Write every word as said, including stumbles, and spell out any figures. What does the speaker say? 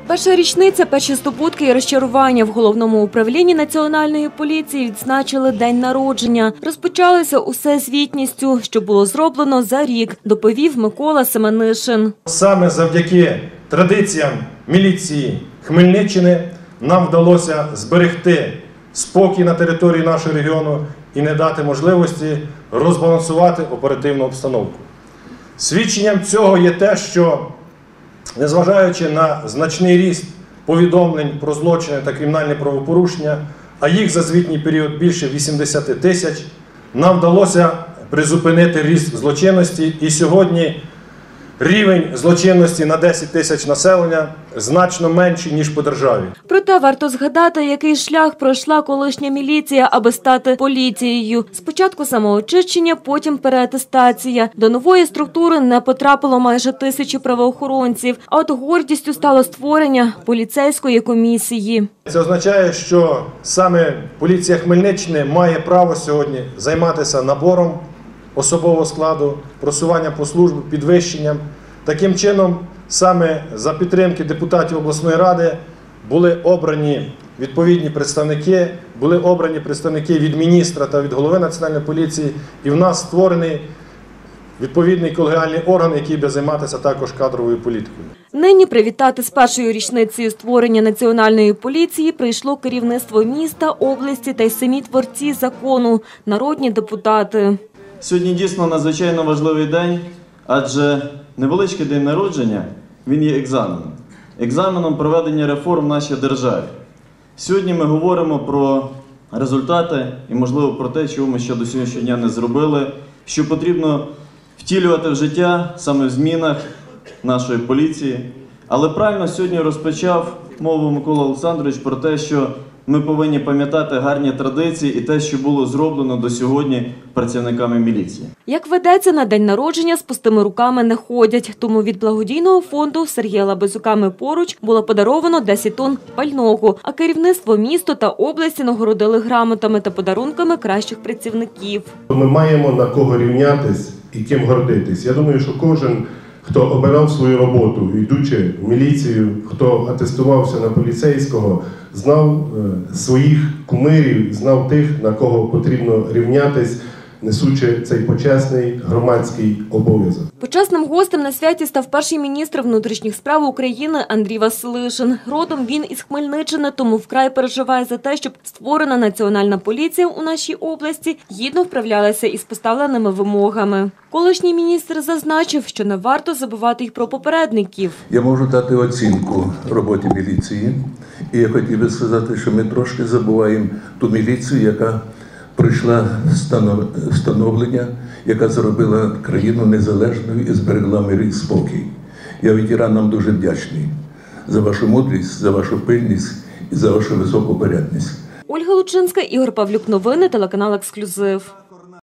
Перша річниця, перші здобутки і розчарування в Головному управлінні Національної поліції відзначили день народження. Розпочалося усе звітністю, що було зроблено за рік, доповів Микола Семенишин. Саме завдяки традиціям міліції Хмельниччини нам вдалося зберегти спокій на території нашого регіону і не дати можливості розбалансувати оперативну обстановку. Свідченням цього є те, що незважаючи на значний ріст повідомлень про злочини та кримінальні правопорушення, а їх за звітній період більше вісімдесяти тисяч, нам вдалося призупинити ріст злочинності, і сьогодні рівень злочинності на десять тисяч населення значно менший, ніж по державі. Проте варто згадати, який шлях пройшла колишня міліція, аби стати поліцією. Спочатку самоочищення, потім переатестація. До нової структури не потрапило майже тисячі правоохоронців. А от гордістю стало створення поліцейської комісії. Це означає, що саме поліція Хмельниччини має право сьогодні займатися набором особового складу, просуванням по службі, підвищенням. Таким чином, саме за підтримки депутатів обласної ради були обрані відповідні представники, були обрані представники від міністра та від голови Національної поліції, і в нас створений відповідний колегіальний орган, який буде займатися також кадровою політикою. Нині привітати з першою річницею створення Національної поліції прийшло керівництво міста, області та й самі творці закону – народні депутати. Сьогодні дійсно надзвичайно важливий день, адже невеличкий день народження, він є екзаменом. Екзаменом проведення реформ в нашій державі. Сьогодні ми говоримо про результати і, можливо, про те, чого ми ще до сьогоднішнього дня не зробили, що потрібно втілювати в життя саме в змінах нашої поліції. Але правильно сьогодні розпочав мову Микола Олександрович про те, що ми повинні пам'ятати гарні традиції і те, що було зроблено до сьогодні працівниками міліції. Як ведеться, на день народження з пустими руками не ходять. Тому від благодійного фонду Сергія Лабазюка «Ми поруч» було подаровано десять тонн пального, а керівництво міста та області нагородили грамотами та подарунками кращих працівників. Ми маємо на кого рівнятись і ким гордитись. Я думаю, що кожен, хто обирав свою роботу, йдучи в міліцію, хто атестувався на поліцейського, знав своїх кумирів, знав тих, на кого потрібно рівнятись, несучи цей почесний громадський обов'язок. Почесним гостем на святі став перший міністр внутрішніх справ України Андрій Василишин. Родом він із Хмельниччини, тому вкрай переживає за те, щоб створена Національна поліція у нашій області гідно вправлялася із поставленими вимогами. Колишній міністр зазначив, що не варто забувати й про попередників. Я можу дати оцінку роботі міліції. І я хотів би сказати, що ми трошки забуваємо ту міліцію, яка пройшла становлення, яка зробила країну незалежною і зберегла мир і спокій. Я ветеранам дуже вдячний за вашу мудрість, за вашу пильність і за вашу високу порядність. Ольга Лучинська, Ігор Павлюк. Новини, телеканал «Ексклюзив».